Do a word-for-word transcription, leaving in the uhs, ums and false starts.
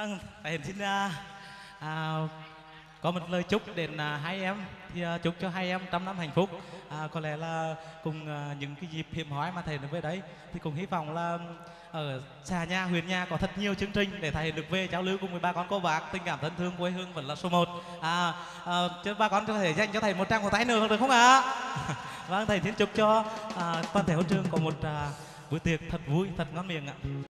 Vâng, thầy Hiền xin à, à, có một lời chúc đến à, hai em thì à, chúc cho hai em trăm năm hạnh phúc. À, có lẽ là cùng à, những cái dịp hiếm hoi mà thầy được về đấy thì cũng hy vọng là ở xa nhà huyện nhà có thật nhiều chương trình để thầy được về giao lưu cùng với ba con cô bác, tình cảm thân thương quê hương vẫn là số một. À, à, cho ba con có thể dành cho thầy một tràng một tay nữa được không ạ? Vâng, thầy xin chúc cho à, toàn thể hội trường có một à, bữa tiệc thật vui, thật ngon miệng ạ.